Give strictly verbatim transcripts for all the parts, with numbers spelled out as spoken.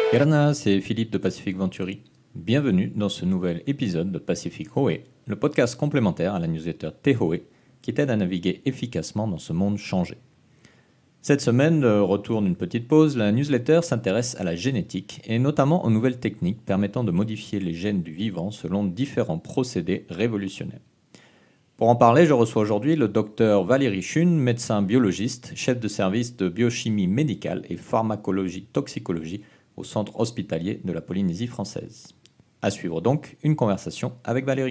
Erna, c'est Philippe de Pacific Venturi. Bienvenue dans ce nouvel épisode de Pacific Hoé, le podcast complémentaire à la newsletter Tehoe qui t'aide à naviguer efficacement dans ce monde changé. Cette semaine, de retour d'une petite pause, la newsletter s'intéresse à la génétique et notamment aux nouvelles techniques permettant de modifier les gènes du vivant selon différents procédés révolutionnaires. Pour en parler, je reçois aujourd'hui le docteur Valérie Chune, médecin biologiste, chef de service de biochimie médicale et pharmacologie toxicologie au centre hospitalier de la Polynésie française. À suivre donc une conversation avec Valérie.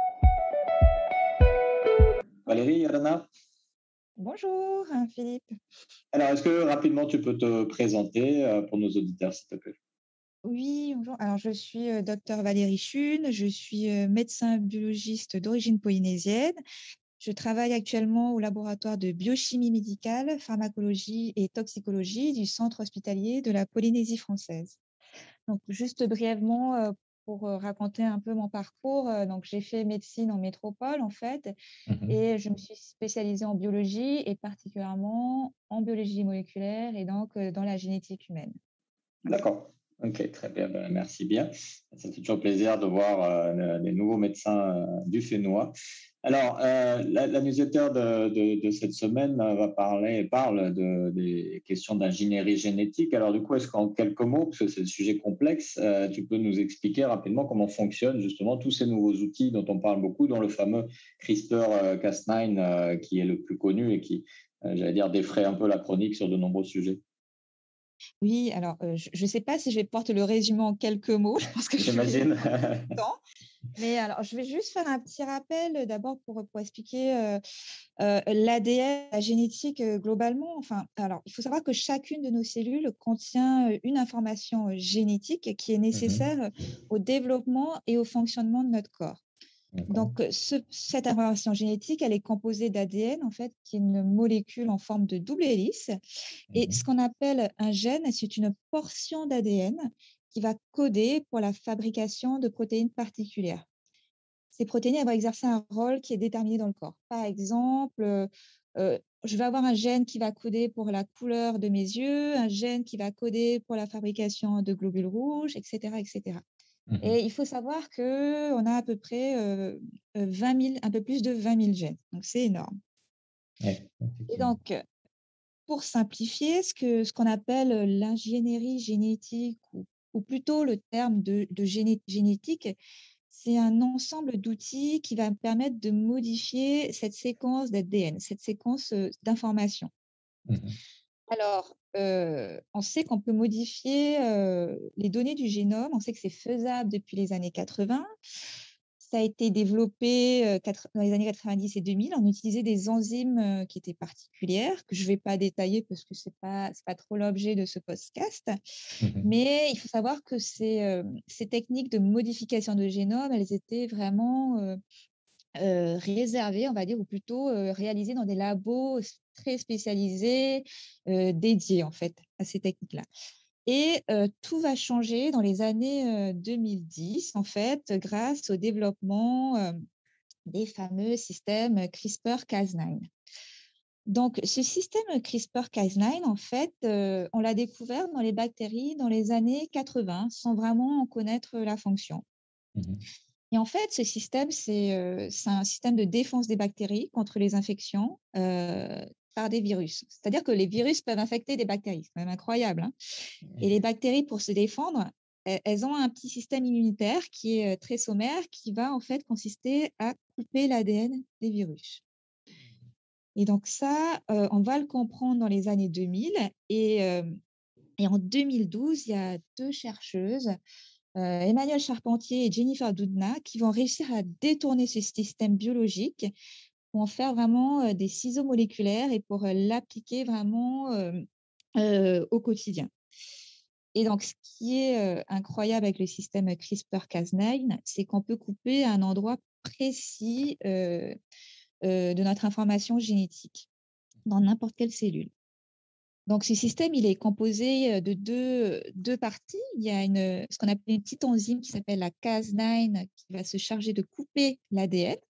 Valérie, Yadana. Bonjour, hein, Philippe. Alors, est-ce que rapidement tu peux te présenter euh, pour nos auditeurs, s'il te plaît? Oui, bonjour. Alors, je suis euh, docteur Valérie Chune, je suis euh, médecin biologiste d'origine polynésienne. Je travaille actuellement au laboratoire de biochimie médicale, pharmacologie et toxicologie du centre hospitalier de la Polynésie française. Donc, juste brièvement, euh, pour euh, raconter un peu mon parcours, euh, donc j'ai fait médecine en métropole, en fait, Mhm. et je me suis spécialisée en biologie et particulièrement en biologie moléculaire et donc euh, dans la génétique humaine. D'accord. Ok, très bien. Ben, merci bien. Ça fait toujours plaisir de voir euh, les nouveaux médecins euh, du Fénois. Alors, euh, la, la newsletter de, de, de cette semaine euh, va parler, parle de, des questions d'ingénierie génétique. Alors, du coup, est-ce qu'en quelques mots, parce que c'est un sujet complexe, euh, tu peux nous expliquer rapidement comment fonctionnent justement tous ces nouveaux outils dont on parle beaucoup, dont le fameux CRISPR Cas neuf euh, qui est le plus connu et qui, euh, j'allais dire, défraie un peu la chronique sur de nombreux sujets. Oui, alors, heu, je ne sais pas si je vais pouvoir te le résumer en quelques mots. Je pense que je vais J'imagine. prendre beaucoup de temps. Mais alors, je vais juste faire un petit rappel, heu, d'abord pour, pour expliquer, heu heu, l'A D N, la génétique, heu, globalement. Enfin, alors, il faut savoir que chacune de nos cellules contient, heu, une information, heu, génétique qui est Mhm. nécessaire, heu, au développement et au fonctionnement de notre corps. D'accord. Donc, ce cette information génétique, elle est composée d'A D N, en fait, qui est une molécule en forme de double hélice. Et ce Mhm. qu'on appelle un gène, c'est une portion d'A D N qui va coder pour la fabrication de protéines particulières. Ces protéines, elles vont exercer un rôle qui est déterminé dans le corps. Par exemple, euh, euh, je vais avoir un gène qui va coder pour la couleur de mes yeux, un gène qui va coder pour la fabrication de globules rouges, et cetera, et cetera. Mhm. Et il faut savoir qu'on a à peu près euh, euh, vingt mille, un peu plus de vingt mille gènes. Donc, c'est énorme. Ouais, Et effectivement. donc, pour simplifier, ce que ce qu'on appelle l'ingénierie génétique ou ou plutôt le terme de de géné génétique, c'est un ensemble d'outils qui va me permettre de modifier cette séquence d'A D N, cette séquence, heu, d'informations. Mhm. Alors, heu, on sait qu'on peut modifier, heu, les données du génome. On sait que c'est faisable depuis les années quatre-vingts. Ça a été développé, heu, quatre dans les années quatre-vingt-dix et deux mille. On utilisait des enzymes, heu, qui étaient particulières, que je ne vais pas détailler parce que c'est pas c'est pas trop l'objet de ce podcast. Mhm. Mais il faut savoir que ces, hem, ces techniques de modification de génome, elles étaient vraiment, heu heu, réservées, on va dire, ou plutôt, heu, réalisées dans des labos s très spécialisés, heu, dédiés, en fait, à ces techniques-là. Et heu, tout va changer dans les années, heu, deux mille dix, en fait, grâce au développement, hem, des fameux systèmes CRISPR-Cas neuf. Donc ce système CRISPR-Cas neuf, en fait, heu, on l'a découvert dans les bactéries dans les années quatre-vingts, sans vraiment en connaître la fonction. Mhm. Et en fait, ce système, c'est, heu, c'est un système de défense des bactéries contre les infections, heu, par des virus. C'est-à-dire que les virus peuvent infecter des bactéries, c'est quand même incroyable, hein. Et les bactéries, pour se défendre, e elles ont un petit système immunitaire qui est, heu, très sommaire, qui va en fait consister à couper l'A D N des virus. Et donc ça, heu, on va le comprendre dans les années deux mille et hem et en deux mille douze, il y a deux chercheuses, heu, Emmanuelle Charpentier et Jennifer Doudna, qui vont réussir à détourner ce système biologique pour en faire vraiment, heu, des ciseaux moléculaires et pour, heu, l'appliquer vraiment, hem, heu, au quotidien. Et donc, ce qui est, heu, incroyable avec le système CRISPR-Cas neuf, c'est qu'on peut couper à un endroit précis, heu heu, de notre information génétique, dans n'importe quelle cellule. Donc ce système, il est composé, heu, de deux deux parties. Il y a une, ce qu'on appelle une petite enzyme qui s'appelle la Cas neuf qui va se charger de couper l'A D N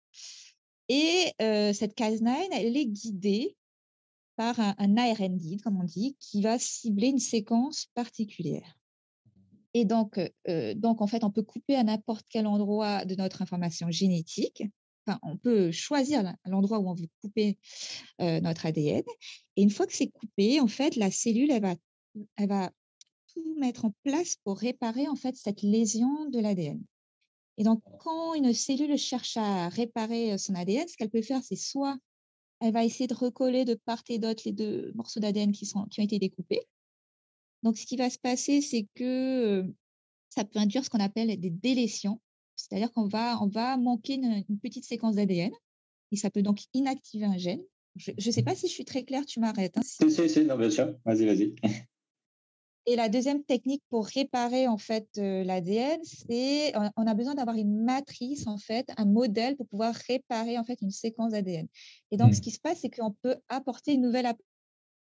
et heu, cette Cas neuf, elle est guidée par un un A R N guide, comme on dit, qui va cibler une séquence particulière. Et donc, heu, donc en fait, on peut couper à n'importe quel endroit de notre information génétique. Enfin, on peut choisir l'en l'endroit où on veut couper, heu, notre A D N et une fois que c'est coupé, en fait, la cellule, elle va elle va tout mettre en place pour réparer, en fait, cette lésion de l'A D N. Et donc quand une cellule cherche à réparer, heu, son A D N, ce qu'elle peut faire, c'est soit elle va essayer de recoller de part et d'autre les deux morceaux d'A D N qui sont qui ont été découpés. Donc ce qui va se passer, c'est que, heu, ça peut induire ce qu'on appelle des délétions. C'est-à-dire qu'on va on va manquer une une petite séquence d'A D N et ça peut donc inactiver un gène. Je ne sais pas si je suis très claire, tu m'arrêtes, hein, Si, si si, si, non, bien sûr. Vas-y, vas-y. et la deuxième technique pour réparer en fait, heu, l'A D N, c'est on on a besoin d'avoir une matrice en fait, un modèle pour pouvoir réparer en fait une séquence d'A D N. Et donc ce Mmh. qui se passe, c'est qu'on peut apporter une nouvelle ap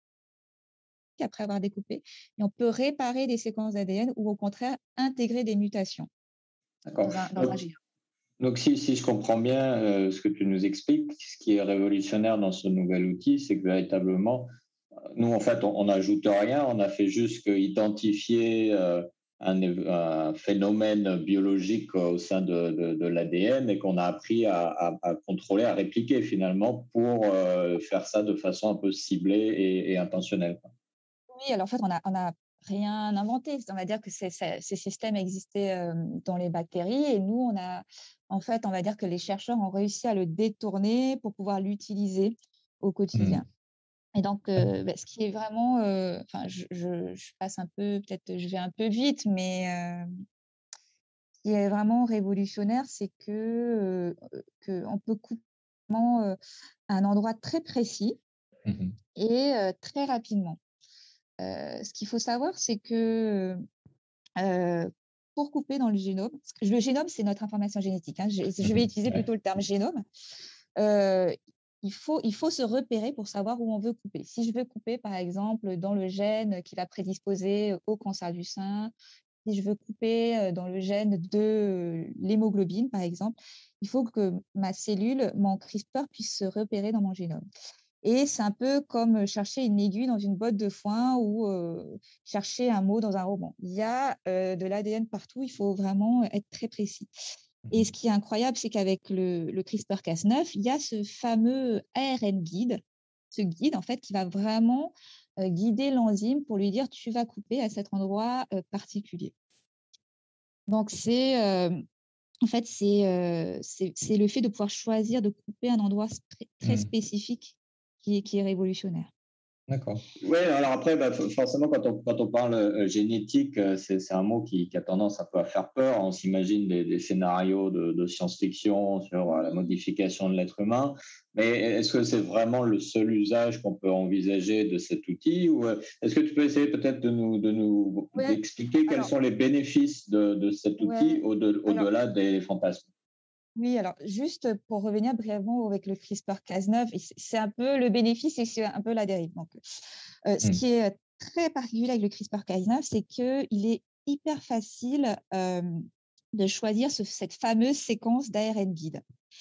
après avoir découpé et on peut réparer des séquences d'A D N ou au contraire intégrer des mutations D'accord. dans un dans un Donc génome. donc si si je comprends bien, heu, ce que tu nous expliques, ce qui est révolutionnaire dans ce nouvel outil, c'est que véritablement, nous, en fait, on n'ajoute rien, on a fait juste que identifier euh, un, un, phénomène biologique au sein de, de, de l'A D N et qu'on a appris à, à, à, contrôler, à répliquer finalement pour euh, faire ça de façon un peu ciblée et, et intentionnelle. Oui, alors en fait, on a on a rien inventé. On va dire que ces ces ces systèmes existaient, hem, dans les bactéries et nous, on a en fait, on va dire que les chercheurs ont réussi à le détourner pour pouvoir l'utiliser au Mmh. quotidien. Et donc, heu, bah, ce qui est vraiment, heu, enfin, je je je passe un peu peut-être je vais un peu vite, mais, heu, ce qui est vraiment révolutionnaire, c'est que, heu, qu'on peut couper vraiment, heu, à un endroit très précis Mmh. et heu, très rapidement. Heu, ce qu'il faut savoir, c'est que, heu, pour couper dans le génome parce que le génome, c'est notre information génétique, hein, je je vais Mmh. utiliser Ouais. plutôt le terme génome. Heu, il faut il faut se repérer pour savoir où on veut couper. Si je veux couper, par exemple, dans le gène qui va prédisposer au cancer du sein, si je veux couper, heu, dans le gène de, heu, l'hémoglobine, par exemple, il faut que ma cellule, mon CRISPR puisse se repérer dans mon génome. Et c'est un peu comme chercher une aiguille dans une botte de foin ou, heu, chercher un mot dans un roman. Il y a, heu, de l'A D N partout, il faut vraiment être très précis. Et ce Mmh. qui est incroyable, c'est qu'avec le le CRISPR Cas neuf, il y a ce fameux A R N guide, ce guide en fait qui va vraiment, heu, guider l'enzyme pour lui dire: «Tu vas couper à cet endroit, heu, particulier». Donc c'est, hem, en fait, c'est, heu, c'est c'est le fait de pouvoir choisir de couper un endroit spré très Mmh. spécifique qui est qui est révolutionnaire. D'accord. Oui, alors après, bah, f- forcément, quand on, quand on parle euh, génétique, euh, c'est, c'est un mot qui, qui a tendance un peu à faire peur. On s'imagine des, des scénarios de, de science-fiction sur euh, la modification de l'être humain. Mais est-ce que c'est vraiment le seul usage qu'on peut envisager de cet outil ou euh, est-ce que tu peux essayer peut-être de nous, de nous Ouais, d'expliquer quels alors sont les bénéfices de, de cet outil ouais, au-de- alors au-delà des fantasmes? oui, alors juste pour revenir brièvement avec le CRISPR Cas neuf, et c'est c'est un peu le bénéfice et c'est un peu la dérive. Donc, heu, ce Hmm. qui est très particulier avec le CRISPR Cas neuf, c'est qu'il est hyper facile, hem, de choisir ce cette fameuse séquence d'A R N guide.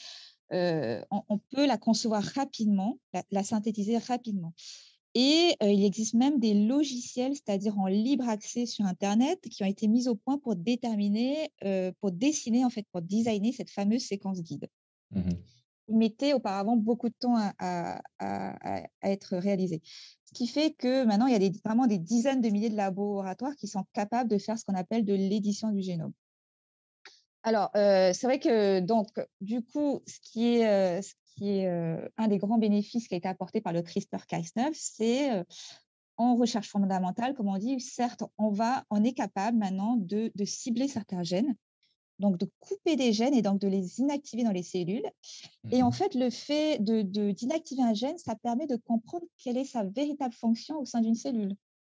Heu, on on peut la concevoir rapidement, la la synthétiser rapidement et heu, il existe même des logiciels, c'est-à-dire en libre accès sur internet, qui ont été mis au point pour déterminer, heu, pour dessiner en fait, pour designer cette fameuse séquence guide. Mhm. Il mettait auparavant beaucoup de temps à à à à à être réalisé. Ce qui fait que maintenant, il y a des vraiment des dizaines de milliers de laboratoires qui sont capables de faire ce qu'on appelle de l'édition du génome. Alors, heu, c'est vrai que donc du coup, ce qui est, heu, ce qui est, heu, un des grands bénéfices qui a été apporté par le CRISPR Cas neuf, c'est, heu, en recherche fondamentale, comme on dit, certes, on va on est capable maintenant de de cibler certains gènes, donc de couper des gènes et donc de les inactiver dans les cellules et en Mhm. fait, le fait de de d'inactiver un gène, ça permet de comprendre quelle est sa véritable fonction au sein d'une cellule.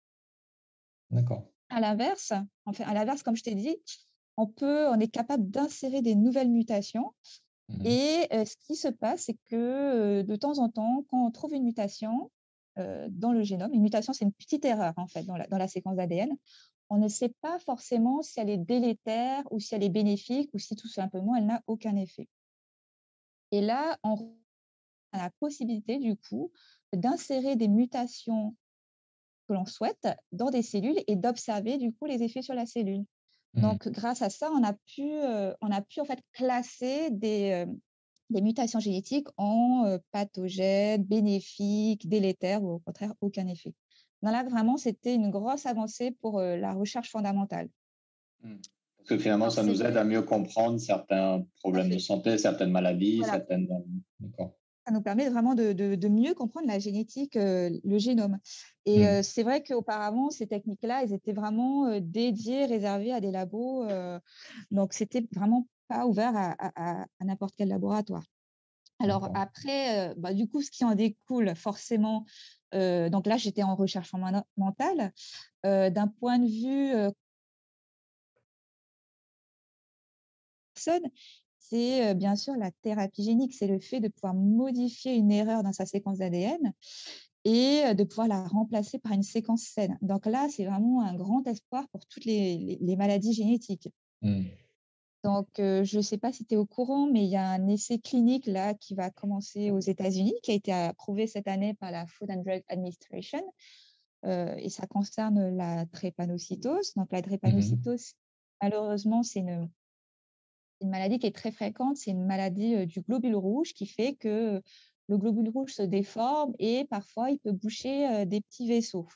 D'accord. À l'inverse, en fait, à l'inverse, comme je t'ai dit, on peut on est capable d'insérer des nouvelles mutations. Mhm. Et heu, ce qui se passe, c'est que, heu, de temps en temps, quand on trouve une mutation, heu, dans le génome, une mutation, c'est une petite erreur, en fait, dans la dans la séquence d'A D N. On ne sait pas forcément si elle est délétère ou si elle est bénéfique ou si tout simplement elle n'a aucun effet. Et là, on a la possibilité, du coup, d'insérer des mutations que l'on souhaite dans des cellules et d'observer, du coup, les effets sur la cellule. Mmh. Donc, grâce à ça, on a pu, heu, on a pu en fait classer des, heu, des mutations génétiques en, heu, pathogènes, bénéfiques, délétères ou au contraire aucun effet. Donc là, vraiment, c'était une grosse avancée pour, heu, la recherche fondamentale. Mmh. Parce que finalement, Alors ça c'est nous aide vrai à mieux comprendre certains tout à problèmes de fait, santé, certaines maladies, voilà. certaines, heu d'accord. Ça nous permet vraiment de de de mieux comprendre la génétique, heu, le génome et Mmh. heu, c'est vrai qu'auparavant, ces techniques-là, elles étaient vraiment, heu, dédiées, réservées à des labos, heu, donc c'était vraiment pas ouvert à à à à n'importe quel laboratoire. Alors D'accord. après, heu, bah, du coup, ce qui en découle forcément, heu, donc là, j'étais en recherche fondamentale, heu, d'un point de vue, heu, personne, c'est, heu, bien sûr la thérapie génique. C'est le fait de pouvoir modifier une erreur dans sa séquence d'A D N et heu, de pouvoir la remplacer par une séquence saine. Donc là, c'est vraiment un grand espoir pour toutes les les les maladies génétiques. Mmh. Donc heu, je ne sais pas si tu es au courant, mais il y a un essai clinique là qui va commencer aux États-Unis, qui a été approuvé cette année par la Food and Drug Administration, heu et ça concerne la drépanocytose. Donc la Mmh mh. drépanocytose, malheureusement, c'est une une maladie qui est très fréquente. C'est une maladie, heu, du globule rouge qui fait que le globule rouge se déforme et parfois il peut boucher, heu, des petits vaisseaux.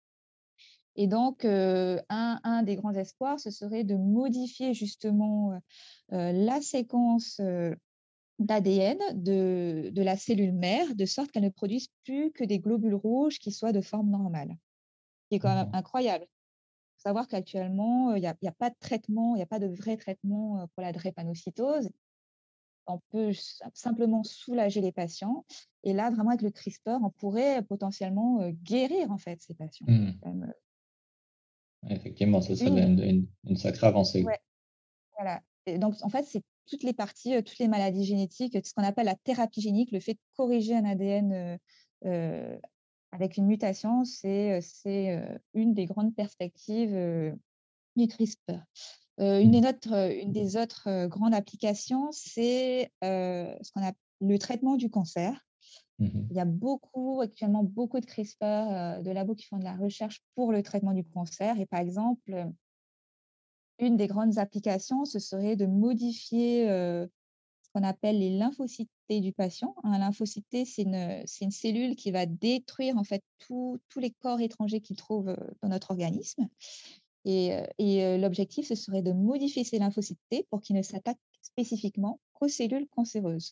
Et donc, heu, un un des grands espoirs, ce serait de modifier justement, heu heu, la séquence, heu, d'A D N de de la cellule mère, de sorte qu'elle ne produise plus que des globules rouges qui soient de forme normale. Ce qui est quand même D'accord. incroyable. Faut savoir qu'actuellement, il y a il y a pas de traitement, il y a pas de vrai traitement, heu, pour la drépanocytose. On peut s simplement soulager les patients et là, vraiment avec le CRISPR, on pourrait potentiellement, heu, guérir en fait ces patients. Mmh. C'est quand même, heu, Effectivement, c'est ce serait une une une une sacrée avancée. ouais. Voilà et donc en fait, c'est toutes les parties, heu, toutes les maladies génétiques, ce qu'on appelle la thérapie génique, le fait de corriger un A D N, heu heu, avec une mutation, c'est, heu c'est, heu, une des grandes perspectives, heu, du CRISPR. Heu, une Mmh. des autres, heu, une des autres, heu, grandes applications, c'est, heu, ce qu'on appelle le traitement du cancer. Mmh mh. Il y a beaucoup actuellement beaucoup de CRISPR, heu, de labos qui font de la recherche pour le traitement du cancer et par exemple, une des grandes applications, ce serait de modifier, heu, ce qu'on appelle les lymphocytes T du patient. Un lymphocyte T, c'est une, c'est une cellule qui va détruire en fait tous tous les corps étrangers qu'il trouve, heu, dans notre organisme et heu et heu, l'objectif, ce serait de modifier ces lymphocytes T pour qu'ils ne s'attaquent spécifiquement qu'aux cellules cancéreuses.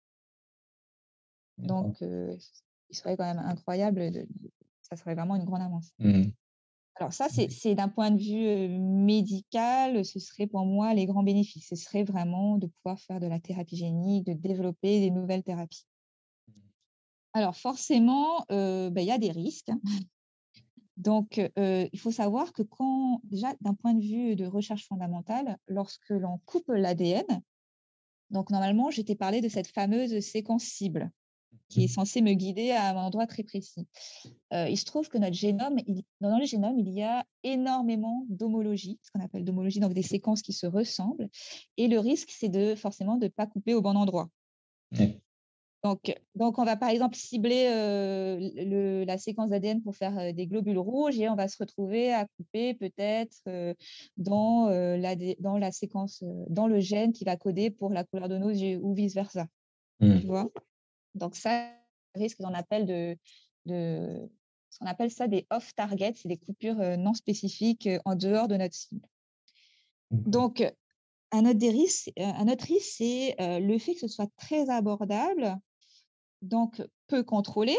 Donc D'accord. heu, il serait quand même incroyable de de ça serait vraiment une grande avance. Mmh. Alors ça, c'est Oui. c'est d'un point de vue, heu, médical, ce serait pour moi les grands bénéfices. Ce serait vraiment de pouvoir faire de la thérapie génique, de développer des nouvelles thérapies. Alors forcément, heu, bah, il y a des risques, hein. Donc heu, il faut savoir que quand déjà d'un point de vue de recherche fondamentale, lorsque l'on coupe l'A D N, donc normalement, je t'ai parlé de cette fameuse séquence cible qui est Mmh. censée me guider à un endroit très précis. Heu, il se trouve que notre génome, il dans le génome, il y a énormément d'homologie, ce qu'on appelle d'homologie, donc des séquences qui se ressemblent et le risque, c'est de forcément de pas couper au bon endroit. Oui. Donc donc on va par exemple cibler, heu, le la séquence d'A D N pour faire, heu, des globules rouges et on va se retrouver à couper peut-être, heu, dans, heu, l'A D dans la séquence, heu, dans le gène qui va coder pour la couleur de nos yeux ou vice versa, tu Mmh. vois? Donc ça, risque qu'on appelle de de ce qu'on appelle ça des off target, c'est des coupures, heu, non spécifiques, heu, en dehors de notre cible. D'accord. Donc, heu, un autre des risques, heu, un autre risque, c'est, heu, le fait que ce soit très abordable, donc peu contrôlé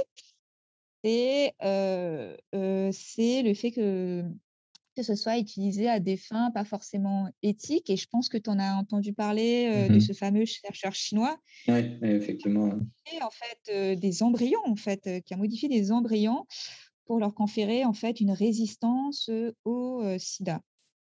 et heu heu, c'est le fait que que ce soit utilisé à des fins pas forcément éthiques et je pense que tu en as entendu parler, Mmh heu, de mh. ce fameux chercheur chinois Oui, effectivement. et en fait, heu, des embryons en fait, heu, qui a modifié des embryons pour leur conférer en fait une résistance, heu, au, heu, sida.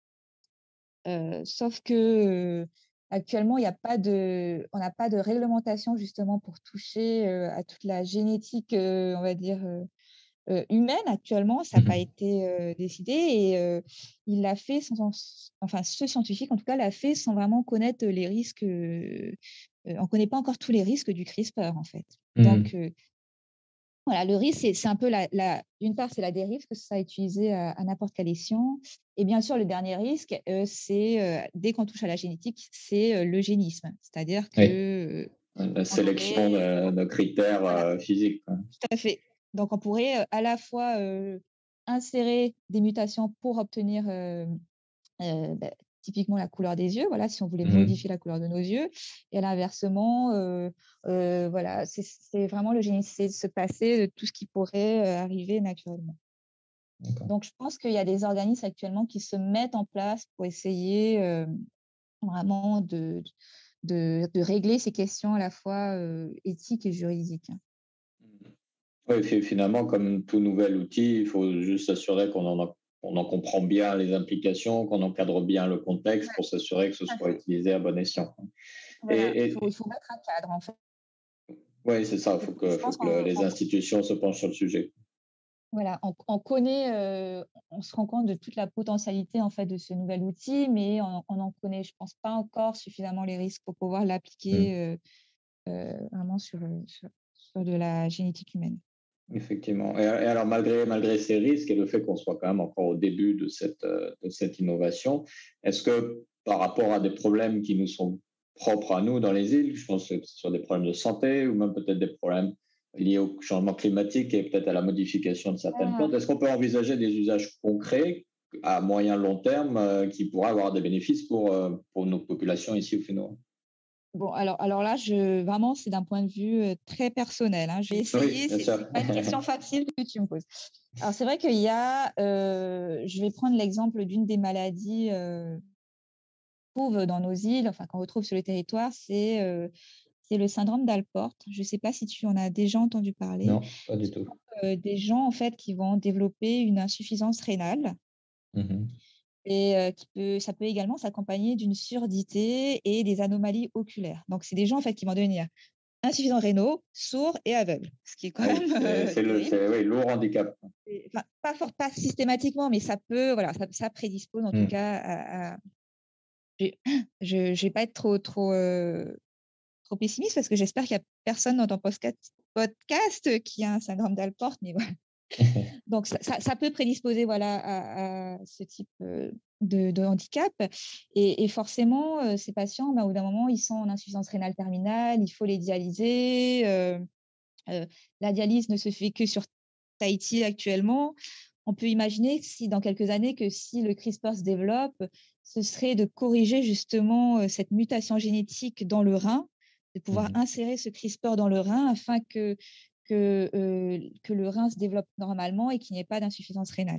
Heu, sauf que, heu, actuellement, il y a pas de on n'a pas de réglementation justement pour toucher, heu, à toute la génétique, heu, on va dire, heu heu, humaine. Actuellement, ça n'a Mmh pas mh. été, heu, décidé et heu, il l'a fait sans en s enfin ce scientifique en tout cas l'a fait sans vraiment connaître les risques, heu heu, on connaît pas encore tous les risques du CRISPR en fait. Mmh. Donc heu Voilà, le risque, c'est, c'est un peu la, la- d'une part, c'est la dérive, que ça soit utilisé à, à n'importe quel escient. Et bien sûr, le dernier risque, euh, c'est, euh, dès qu'on touche à la génétique, c'est euh, l'eugénisme. C'est-à-dire Oui. que euh, La on sélection aurait, de, de critères voilà, euh, physiques, quoi. tout à fait. Donc, on pourrait euh, à la fois euh, insérer des mutations pour obtenir euh, euh, bah, typiquement la couleur des yeux, voilà, si on voulait Mhm. modifier la couleur de nos yeux. Et à l'inversement, euh, euh, voilà, c'est, c'est vraiment le génie, c'est de se passer de tout ce qui pourrait euh, arriver naturellement. D'accord. Donc, je pense qu'il y a des organismes actuellement qui se mettent en place pour essayer euh, vraiment de, de, de régler ces questions à la fois euh, éthiques et juridiques. Oui, fi- finalement, comme tout nouvel outil, il faut juste s'assurer qu'on en, a- on en comprend bien les implications, qu'on encadre bien le contexte pour s'assurer que ce Tout à soit fait. utilisé à bon escient. Voilà, il Et, faut, il faut mettre un cadre, en fait. oui, c'est ça, il Et faut je que, faut pense que le- qu'on les institutions se penchent sur le sujet. voilà, on, on connaît, euh, on se rend compte de toute la potentialité en fait de ce nouvel outil, mais on en connaît, je pense, pas encore suffisamment les risques pour pouvoir Mm. l'appliquer euh, euh, vraiment sur, euh, sur, sur de la génétique humaine. Effectivement. Et, et alors, malgré, malgré ces risques et le fait qu'on soit quand même encore au début de cette, euh, de cette innovation, est-ce que par rapport à des problèmes qui nous sont propres à nous dans les îles, je pense que ce soit des problèmes de santé ou même peut-être des problèmes liés au changement climatique et peut-être à la modification de certaines Ah, plantes, est-ce qu'on peut envisager des usages concrets à moyen long terme euh, qui pourraient avoir des bénéfices pour, euh, pour nos populations ici au Fénois? bon, alors, alors là, je, vraiment, c'est d'un point de vue euh, très personnel, hein. Je vais Oui, essayer, bien c'est sûr. c'est pas une question facile que tu me poses. Alors, c'est vrai qu'il y a, euh, je vais prendre l'exemple d'une des maladies euh, qu'on trouve dans nos îles, enfin qu'on retrouve sur le territoire, c'est euh, c'est le syndrome d'Alport. Je ne sais pas si tu en as déjà entendu parler. Non, pas du Ce tout. sont euh, des gens en fait qui vont développer une insuffisance rénale Mhm. et euh, qui peut, ça peut également s'accompagner d'une surdité et des anomalies oculaires. Donc, c'est des gens en fait qui vont devenir insuffisants rénaux, sourds et aveugles, ce qui est quand Oui, même c'est euh, c'est le, terrible. c'est, oui, lourd handicap. Et, enfin, pas, fort, pas systématiquement, mais ça peut, voilà, ça, ça prédispose en tout Mm. cas à. à- Je ne vais pas être trop, trop, euh, trop pessimiste parce que j'espère qu'il n'y a personne dans ton podcast, podcast qui a un syndrome d'Alport, mais voilà. Donc, ça, ça, ça peut prédisposer voilà, à, à ce type euh, de, de handicap. Et, et forcément, euh, ces patients, bah, au bout d'un moment, ils sont en insuffisance rénale terminale, il faut les dialyser. Euh, euh, la dialyse ne se fait que sur Tahiti actuellement. On peut imaginer que si dans quelques années, que si le CRISPR se développe, ce serait de corriger justement euh, cette mutation génétique dans le rein, de pouvoir Mhm. insérer ce CRISPR dans le rein afin que, que, euh, que le rein se développe normalement et qu'il n'y ait pas d'insuffisance rénale.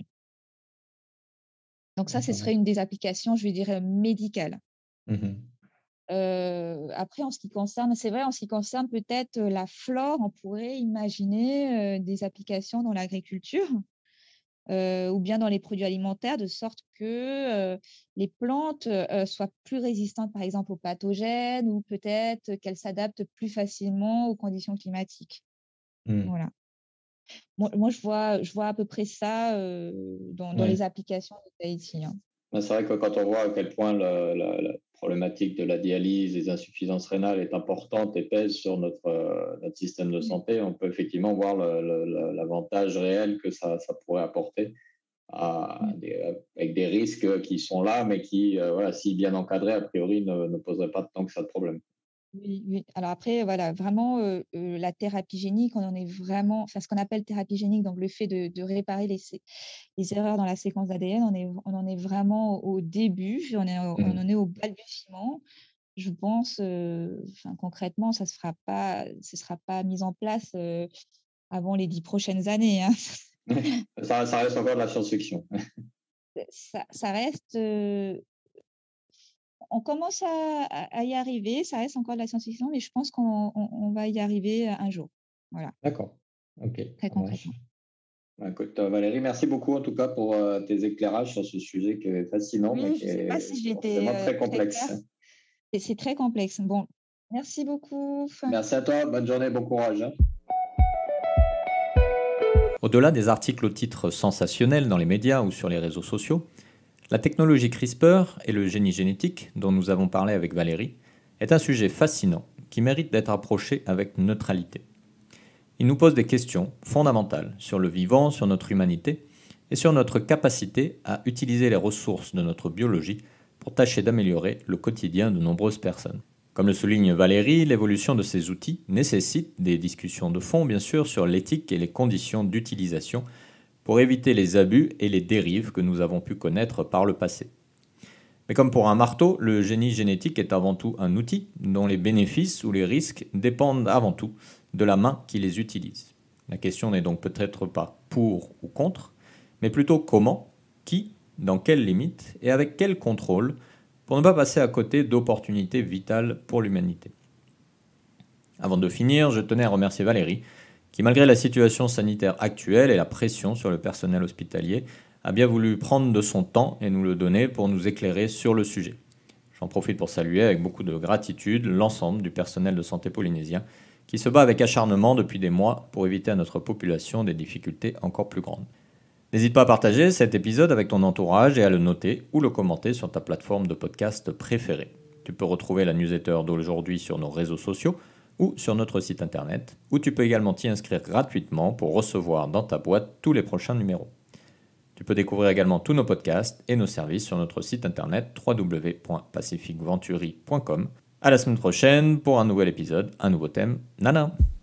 Donc ça, ce D'accord. serait une des applications, je vais dire, médicales. Mhm. Euh, après, en ce qui concerne, c'est vrai, en ce qui concerne peut-être la flore, on pourrait imaginer euh, des applications dans l'agriculture euh, ou bien dans les produits alimentaires, de sorte que euh, les plantes euh, soient plus résistantes, par exemple, aux pathogènes ou peut-être qu'elles s'adaptent plus facilement aux conditions climatiques. Mm. Voilà. Moi, moi, je vois, je vois à peu près ça euh, dans, dans Ouais. les applications de Tahiti, hein. Mais c'est vrai que quand on voit à quel point le- la, la problématique de la dialyse, des insuffisances rénales est importante et pèse sur notre, euh, notre système de Oui, santé, on peut effectivement voir le- le- le- l'avantage réel que ça, ça pourrait apporter à oui, des- avec des risques qui sont là, mais qui, euh, voilà, si bien encadrés, a priori, ne, ne poseraient pas tant que ça de problème. oui, oui. Alors après, voilà, vraiment, euh, euh, la thérapie génique, on en est vraiment, enfin, ce qu'on appelle thérapie génique, donc le fait de, de réparer les, sé- les erreurs dans la séquence d'A D N, on est, on en est vraiment au début, on, est, au- on en Mhm. est au balbutiement. Je pense, euh, enfin, concrètement, ça ne sera pas, ce sera pas mis en place euh, avant les dix prochaines années, hein. Ça, ça reste encore de la science-fiction. Ça, ça reste, euh, on commence à, à- à y arriver, ça reste encore de la science-fiction, mais je pense qu'on on- on va y arriver un jour. Voilà, D'accord. Ok, très ça marche. concrètement. Bah, écoute, euh, Valérie, merci beaucoup en tout cas pour euh, tes éclairages sur ce sujet qui est fascinant, mais Oui, qui je ne sais pas est si j'étais forcément euh, très très claire. complexe. C'est c'est très complexe. Bon, merci beaucoup. Merci à toi, bonne journée, bon courage, hein. Au-delà des articles au titre sensationnel dans les médias ou sur les réseaux sociaux, la technologie CRISPR et le génie génétique, dont nous avons parlé avec Valérie, est un sujet fascinant qui mérite d'être approché avec neutralité. Il nous pose des questions fondamentales sur le vivant, sur notre humanité et sur notre capacité à utiliser les ressources de notre biologie pour tâcher d'améliorer le quotidien de nombreuses personnes. Comme le souligne Valérie, l'évolution de ces outils nécessite des discussions de fond, bien sûr, sur l'éthique et les conditions d'utilisation pour éviter les abus et les dérives que nous avons pu connaître par le passé. Mais comme pour un marteau, le génie génétique est avant tout un outil dont les bénéfices ou les risques dépendent avant tout de la main qui les utilise. La question n'est donc peut-être pas pour ou contre, mais plutôt comment, qui, dans quelles limites et avec quel contrôle, pour ne pas passer à côté d'opportunités vitales pour l'humanité. Avant de finir, je tenais à remercier Valérie, qui malgré la situation sanitaire actuelle et la pression sur le personnel hospitalier, a bien voulu prendre de son temps et nous le donner pour nous éclairer sur le sujet. J'en profite pour saluer avec beaucoup de gratitude l'ensemble du personnel de santé polynésien qui se bat avec acharnement depuis des mois pour éviter à notre population des difficultés encore plus grandes. N'hésite pas à partager cet épisode avec ton entourage et à le noter ou le commenter sur ta plateforme de podcast préférée. Tu peux retrouver la newsletter d'aujourd'hui sur nos réseaux sociaux ou sur notre site internet, où tu peux également t'y inscrire gratuitement pour recevoir dans ta boîte tous les prochains numéros. Tu peux découvrir également tous nos podcasts et nos services sur notre site internet w w w point pacific venturi point com. À la semaine prochaine pour un nouvel épisode, un nouveau thème. Nana!